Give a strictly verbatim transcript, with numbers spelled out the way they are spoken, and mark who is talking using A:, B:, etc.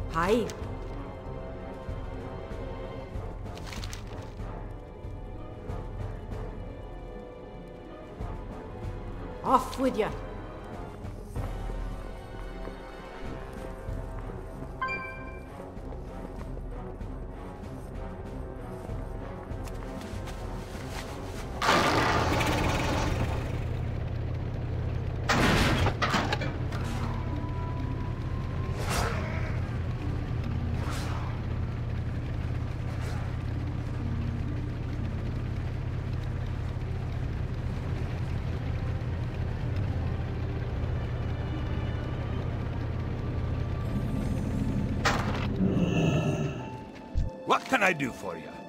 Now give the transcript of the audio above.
A: Hi. Off with you.
B: What can I do for you?